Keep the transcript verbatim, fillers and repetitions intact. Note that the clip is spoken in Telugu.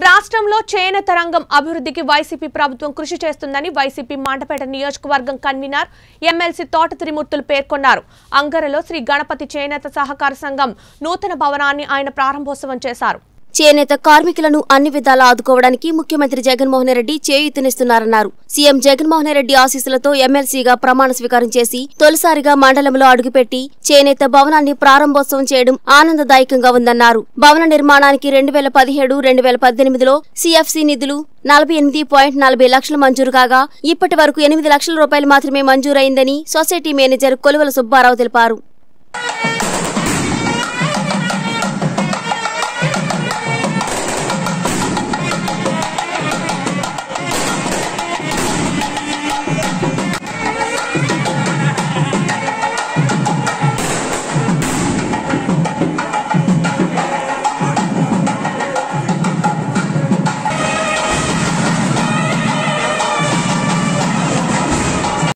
రాష్ట్రంలో చేనేత రంగం అభివృద్ధికి వైసీపీ ప్రభుత్వం కృషి చేస్తుందని వైసీపీ మండపేట నియోజకవర్గం కన్వీనర్ ఎమ్మెల్సీ తోట త్రిమూర్తులు పేర్కొన్నారు. అంగరలో శ్రీ గణపతి చేనేత సహకార సంఘం నూతన భవనాన్ని ఆయన ప్రారంభోత్సవం చేశారు. చేనేత కార్మికులను అన్ని విధాలా ఆదుకోవడానికి ముఖ్యమంత్రి జగన్మోహన్ రెడ్డి చేయూతనిస్తున్నారన్నారు. సీఎం జగన్మోహన్ రెడ్డి ఆశీస్సులతో ఎమ్మెల్సీగా ప్రమాణ స్వీకారం చేసి తొలిసారిగా మండలంలో అడుగుపెట్టి చేనేత భవనాన్ని ప్రారంభోత్సవం చేయడం ఆనందదాయకంగా ఉందన్నారు. భవన నిర్మాణానికి రెండు వేల పదిహేడు రెండు వేల పద్దెనిమిదిలో సీఎఫ్సీ నిధులు నలభై ఎనిమిది పాయింట్ నలభై లక్షలు మంజూరు కాగా ఇప్పటి వరకు ఎనిమిది లక్షల రూపాయలు మాత్రమే మంజూరైందని సొసైటీ మేనేజర్ కొలువల సుబ్బారావు తెలిపారు.